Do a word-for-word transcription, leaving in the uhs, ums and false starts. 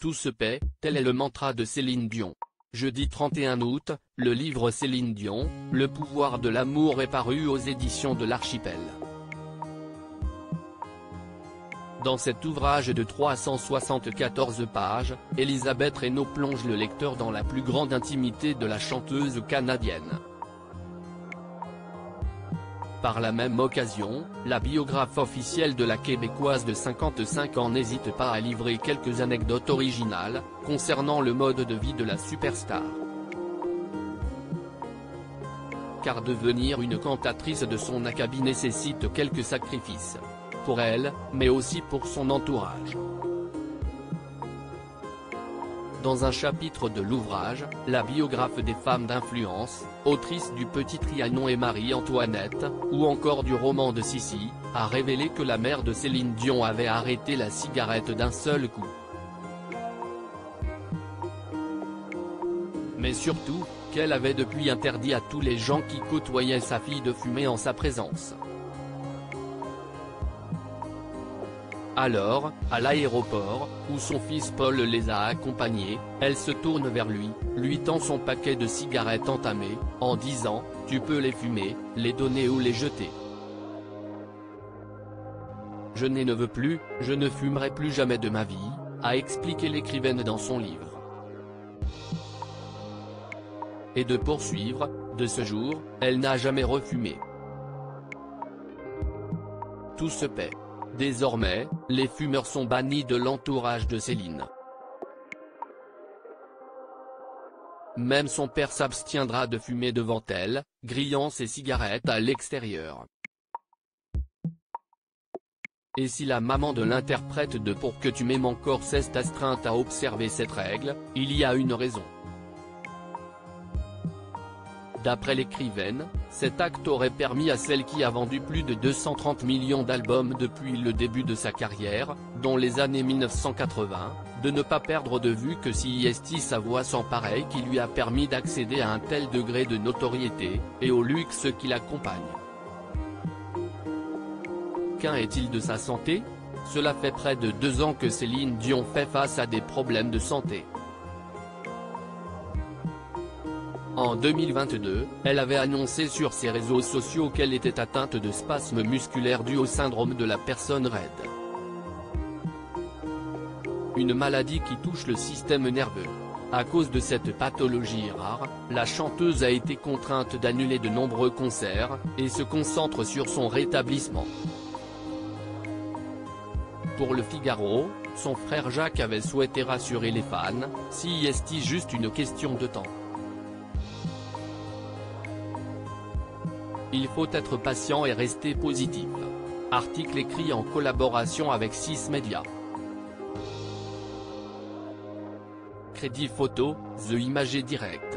Tout se paie, tel est le mantra de Céline Dion. Jeudi trente et un août, le livre Céline Dion, Le pouvoir de l'amour est paru aux éditions de l'Archipel. Dans cet ouvrage de trois cent soixante-quatorze pages, Elisabeth Reynaud plonge le lecteur dans la plus grande intimité de la chanteuse canadienne. Par la même occasion, la biographe officielle de la Québécoise de cinquante-cinq ans n'hésite pas à livrer quelques anecdotes originales, concernant le mode de vie de la superstar. Car devenir une cantatrice de son acabit nécessite quelques sacrifices. Pour elle, mais aussi pour son entourage. Dans un chapitre de l'ouvrage, la biographe des femmes d'influence, autrice du Petit Trianon et Marie-Antoinette, ou encore du roman de Sissi, a révélé que la mère de Céline Dion avait arrêté la cigarette d'un seul coup. Mais surtout, qu'elle avait depuis interdit à tous les gens qui côtoyaient sa fille de fumer en sa présence. Alors, à l'aéroport, où son fils Paul les a accompagnés, elle se tourne vers lui, lui tend son paquet de cigarettes entamées, en disant « Tu peux les fumer, les donner ou les jeter. Je ne veux plus, je ne fumerai plus jamais de ma vie », a expliqué l'écrivaine dans son livre. Et de poursuivre, de ce jour, elle n'a jamais refumé. Tout se paie. Désormais, les fumeurs sont bannis de l'entourage de Céline. Même son père s'abstiendra de fumer devant elle, grillant ses cigarettes à l'extérieur. Et si la maman de l'interprète de Pour que tu m'aimes encore s'est astreinte à observer cette règle, il y a une raison. D'après l'écrivaine, cet acte aurait permis à celle qui a vendu plus de deux cent trente millions d'albums depuis le début de sa carrière, dont les années mille neuf cent quatre-vingts, de ne pas perdre de vue que c'est sa voix sans pareil qui lui a permis d'accéder à un tel degré de notoriété, et au luxe qui l'accompagne. Qu'en est-il de sa santé? Cela fait près de deux ans que Céline Dion fait face à des problèmes de santé. En deux mille vingt-deux, elle avait annoncé sur ses réseaux sociaux qu'elle était atteinte de spasmes musculaires dus au syndrome de la personne raide. Une maladie qui touche le système nerveux. À cause de cette pathologie rare, la chanteuse a été contrainte d'annuler de nombreux concerts, et se concentre sur son rétablissement. Pour Le Figaro, son frère Jacques avait souhaité rassurer les fans, c'est juste une question de temps. Il faut être patient et rester positif. Article écrit en collaboration avec six Médias. Crédit photo, The Image Direct.